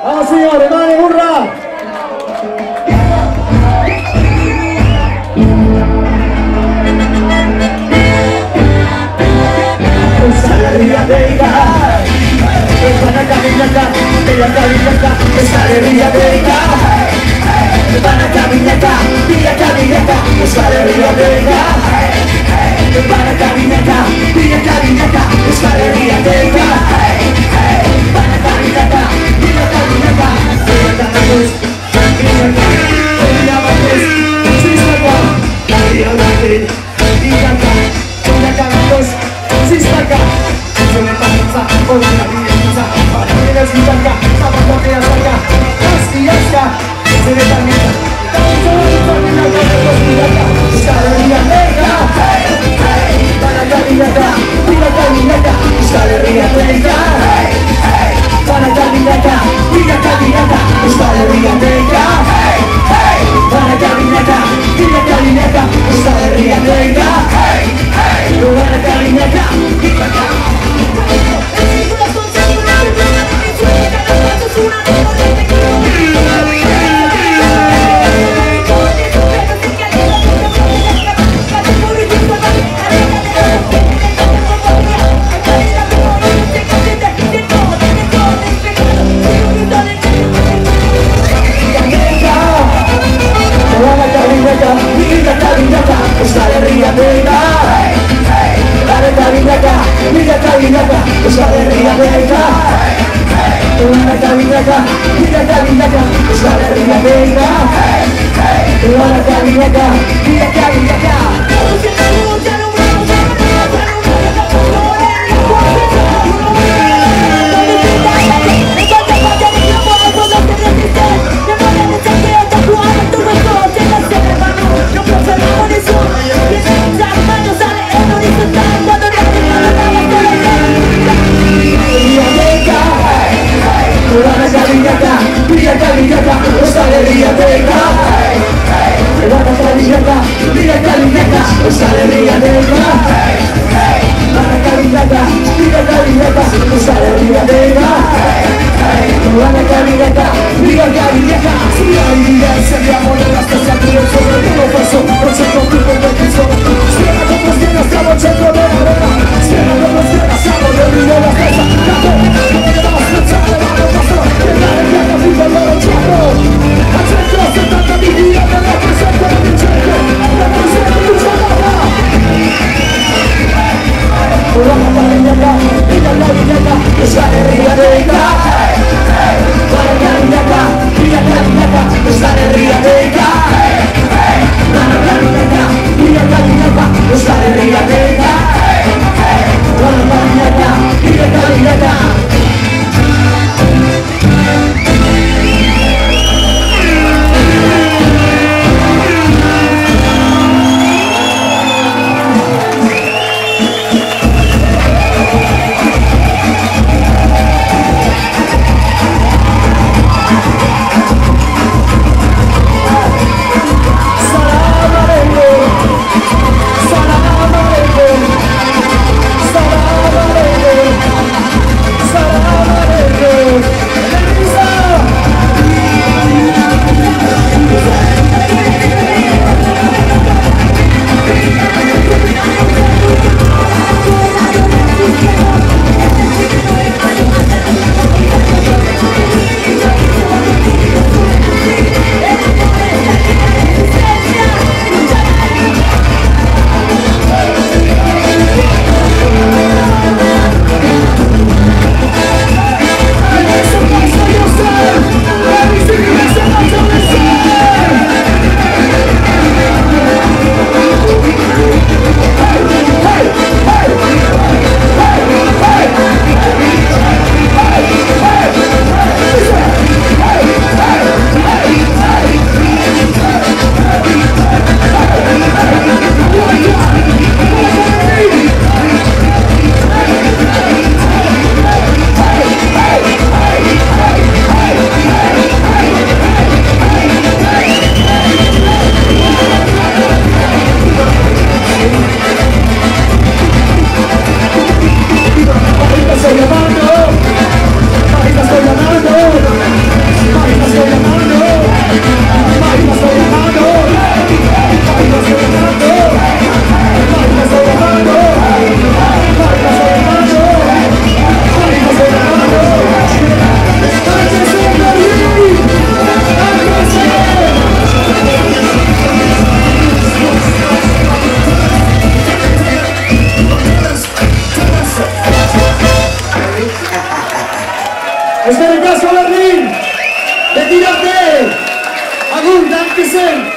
Vamos signore, mani, urrà! Alegría de ella, van a caminar acá, ella camina acá, esa alegría de ella, van a caminar acá, ella camina acá, esa alegría de ella, van a caminar acá, ella camina acá, esa alegría de ella, van a caminar acá, ella camina acá, ella caminar ella va si está acá, ella va ella caminar si está acá. Se me pasa, hoy la vida pasa. Para mí es mi acá, sábado que hasta acá. Así está, se me termina. Tanto y termina con el acá. Esta alegría negra, para caminata, mira caminata. Esta alegría negra, para caminata, mira caminata. Esta alegría negra, para caminata, mira caminata. Esta alegría negra, para caminata, mira caminata. Mira caminata, esa alegría de ella. Una caminata, mira caminata, esa alegría de ella. Una caminata, mira caminata. Mira caminata, esta alegría de ella. Mira caminata, mira caminata, Eskerrik asko Berlin! Betirarte! Agur, danke zen!